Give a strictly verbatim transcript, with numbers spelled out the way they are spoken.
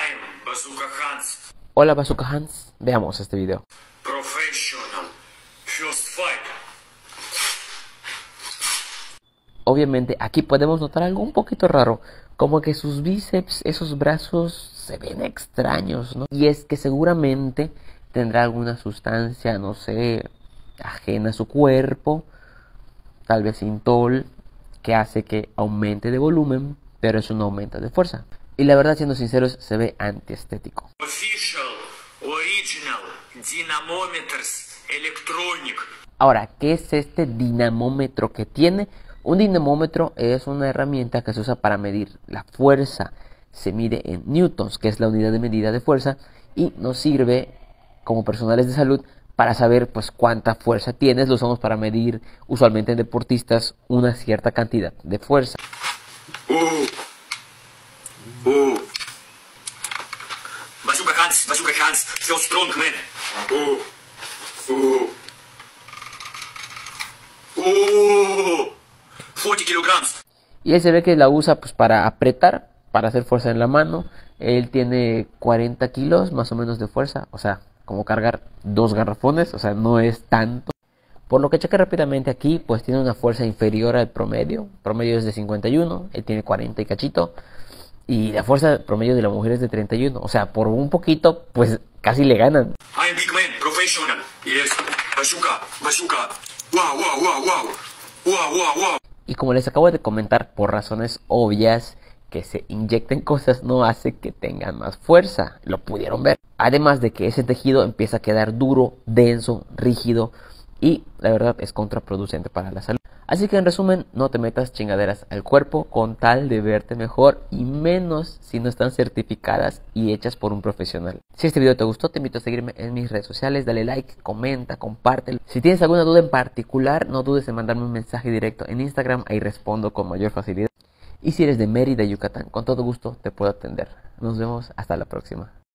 I'm Bazooka Hans. Hola Bazooka Hans, veamos este video. Professional. First fight. Obviamente aquí podemos notar algo un poquito raro, como que sus bíceps, esos brazos se ven extraños, ¿no? Y es que seguramente tendrá alguna sustancia, no sé, ajena a su cuerpo, tal vez Intol, que hace que aumente de volumen, pero eso no aumenta de fuerza. Y la verdad, siendo sinceros, se ve antiestético. Official, original, dynamometers, electronic. Ahora, ¿qué es este dinamómetro que tiene? Un dinamómetro es una herramienta que se usa para medir la fuerza. Se mide en newtons, que es la unidad de medida de fuerza, y nos sirve como personales de salud para saber pues cuánta fuerza tienes. Lo usamos para medir usualmente en deportistas una cierta cantidad de fuerza. Uh. Uh. Bazooka Hans, Bazooka Hans, feel strong man. Uh. Uh. Uh. cuarenta kilogramos. Y él se ve que la usa pues para apretar, para hacer fuerza en la mano. Él tiene cuarenta kilos más o menos de fuerza, o sea, como cargar dos garrafones, o sea, no es tanto. Por lo que cheque rápidamente aquí, pues tiene una fuerza inferior al promedio. El promedio es de cincuenta y uno, él tiene cuarenta y cachito. Y la fuerza promedio de la mujer es de treinta y uno, o sea, por un poquito, pues casi le ganan. I'm big man, professional. Yes. Bazooka, bazooka. Wow, wow, wow, wow. Wow, wow, wow. Y como les acabo de comentar, por razones obvias, que se inyecten cosas no hace que tengan más fuerza. Lo pudieron ver. Además de que ese tejido empieza a quedar duro, denso, rígido. Y la verdad es contraproducente para la salud. Así que en resumen, no te metas chingaderas al cuerpo con tal de verte mejor. Y menos si no están certificadas y hechas por un profesional. Si este video te gustó, te invito a seguirme en mis redes sociales. Dale like, comenta, compártelo. Si tienes alguna duda en particular, no dudes en mandarme un mensaje directo en Instagram. Ahí respondo con mayor facilidad. Y si eres de Mérida, Yucatán, con todo gusto te puedo atender. Nos vemos hasta la próxima.